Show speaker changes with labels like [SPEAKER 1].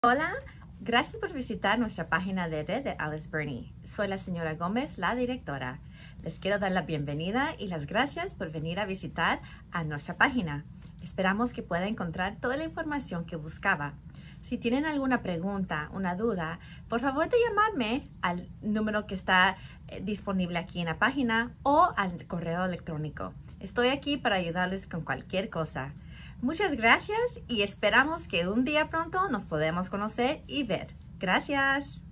[SPEAKER 1] Hola, gracias por visitar nuestra página de red de Alice Burney. Soy la señora Gómez, la directora. Les quiero dar la bienvenida y las gracias por venir a visitar a nuestra página. Esperamos que pueda encontrar toda la información que buscaba. Si tienen alguna pregunta, una duda, por favor de llamarme al número que está disponible aquí en la página o al correo electrónico. Estoy aquí para ayudarles con cualquier cosa. Muchas gracias y esperamos que un día pronto nos podamos conocer y ver. Gracias.